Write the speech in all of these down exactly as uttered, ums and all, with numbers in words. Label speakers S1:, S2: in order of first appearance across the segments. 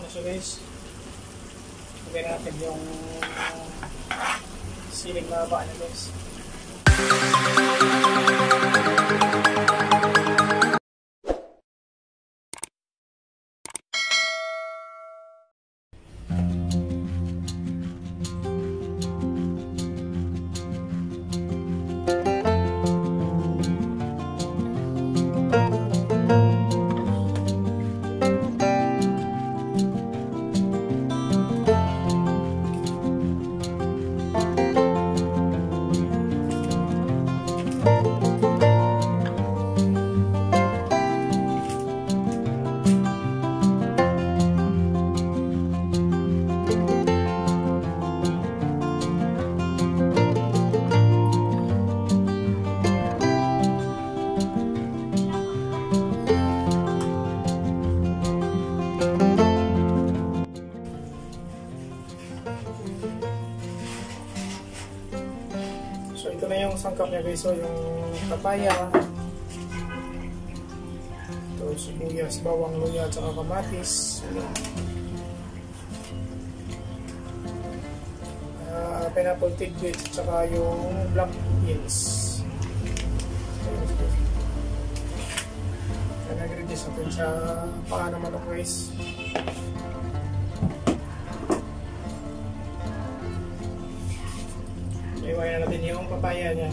S1: So guys, lagyan natin yung siling na baka na guys. So ito na yung sangkap niya guys, so yung papaya, ito sibuyas, bawang, luya, at saka kamatis, uh, pineapple tidbits, at saka yung black beans. Kaya nag-reduce natin sa paa ng manok guys. Iwayan natin yung papaya niya.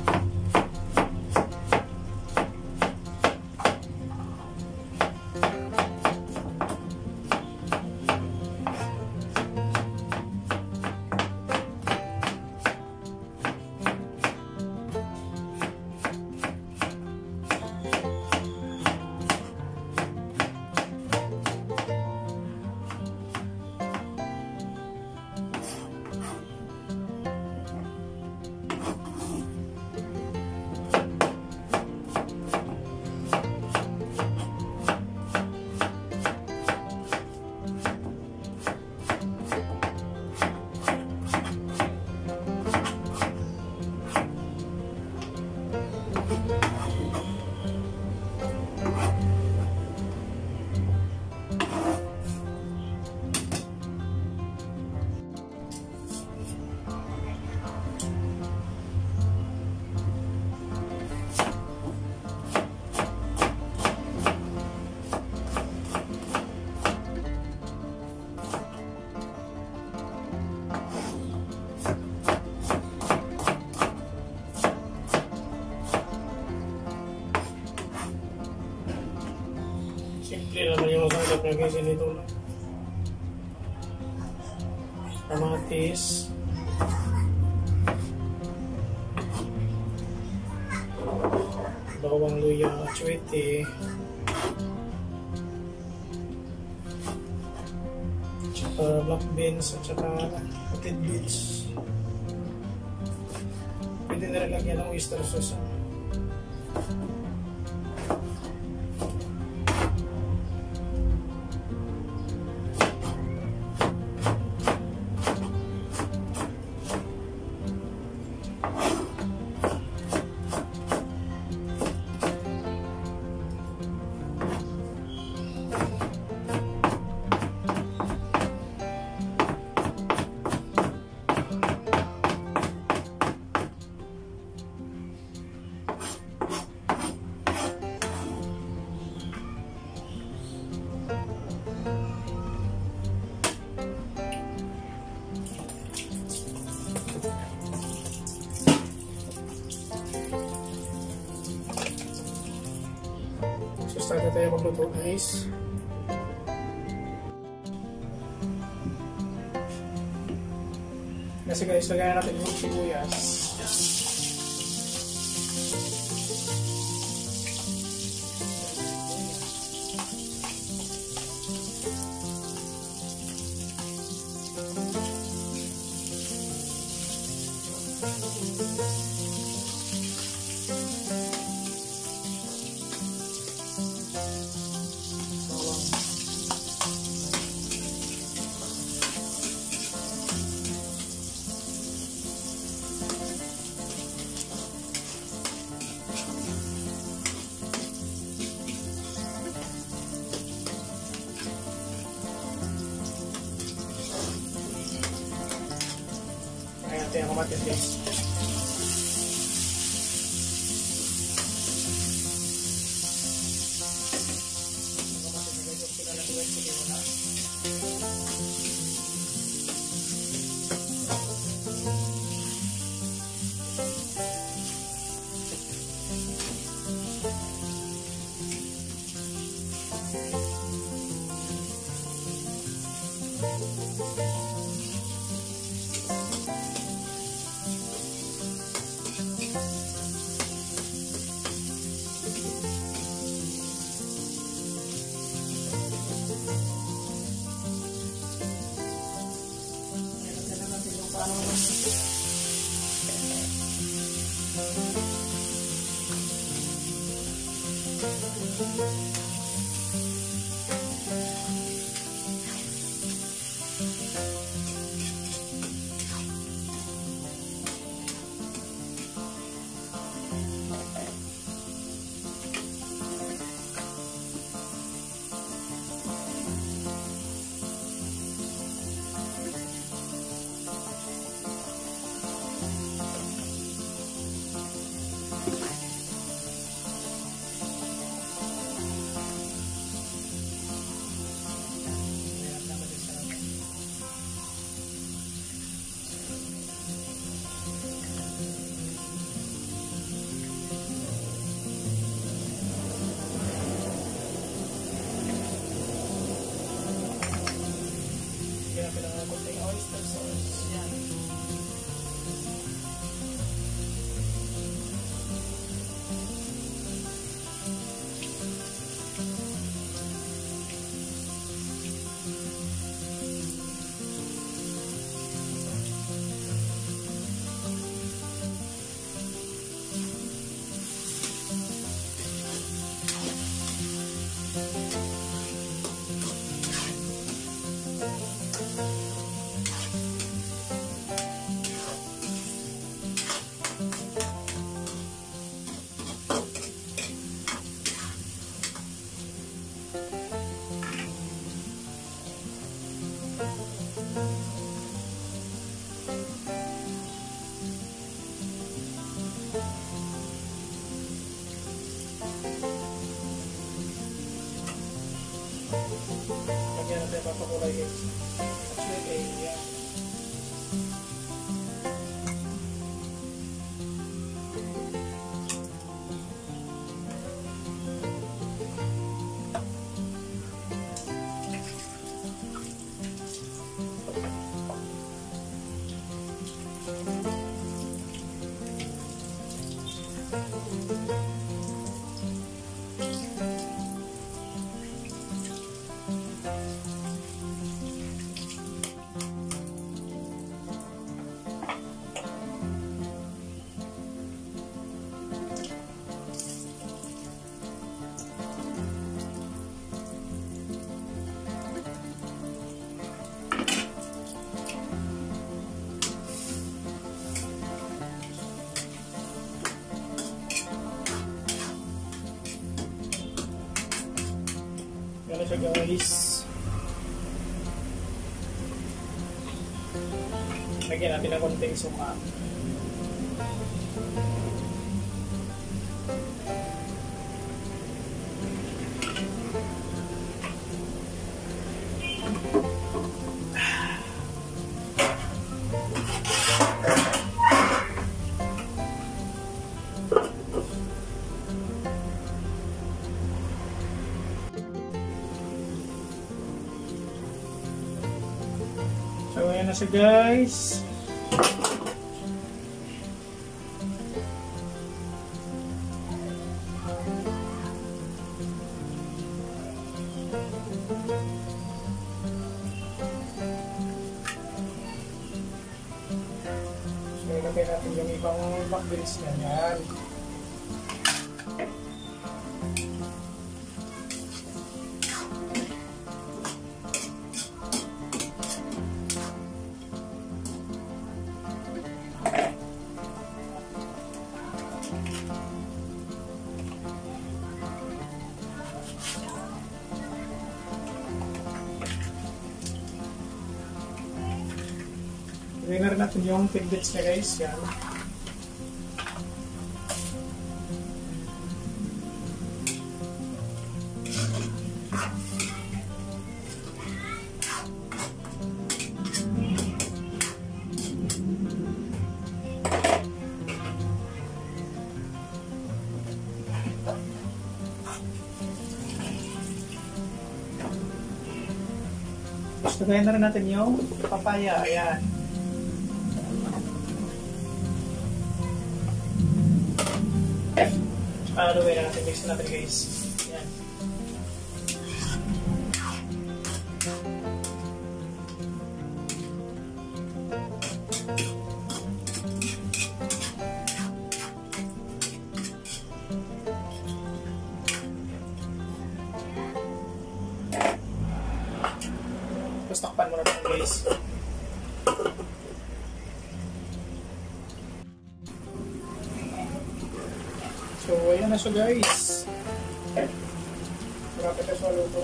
S1: Simple naman yung sangkap na guys, ito lang. Kamatis, bawang, luya, atsuete, tsaka black beans, at tsaka tidbits. Pwede na rin lagyan ng oyster sauce. So start na tayo magluto guys. Kasi guys, lagayan natin yung sibuyas. kamatis guys. Oyster sauce. Yan. Lagyan natin papakulay guys. Actually, eh, yan. Gano'n siya guys. Lagyan natin ng konting suka. So, ayan na siya guys. So, ilagay natin yung ibang black beans niya. Yan. Lagyan na rin natin yung tidbits niya guys. Yan. Tapos lagayan na rin natin yung papaya. Ayan. Tsaka lagay na natin. Mix na natin guys. Ayan. Tapos takpan mo na ito guys. So ayan na siya guys. Marapit na siya luto.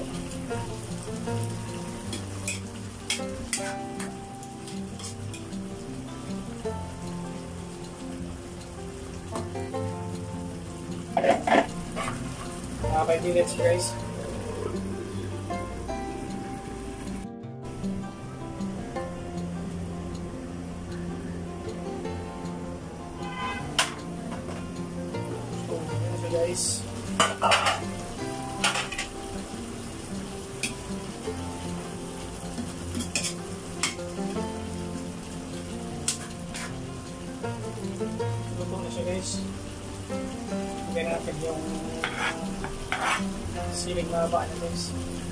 S1: Mga five minutes guys. Guys. Luto na siya guys. Lagyan natin yung siling mahaba na guys.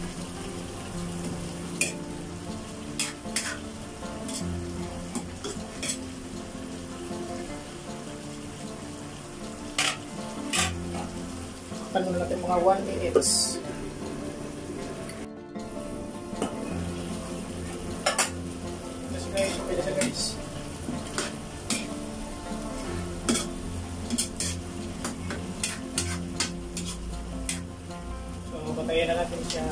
S1: Takpan muna natin mga one minutes. Yes guys, okay na siya guys. So, patayin na natin siya.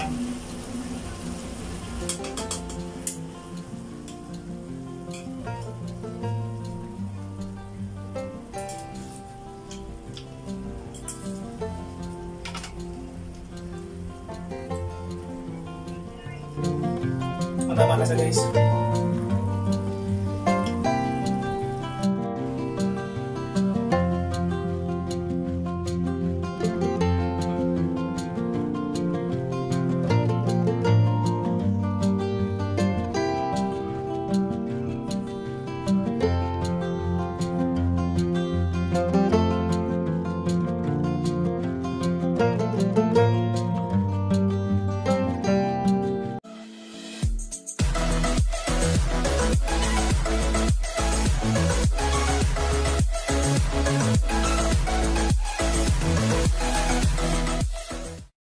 S1: Matama na siya guys.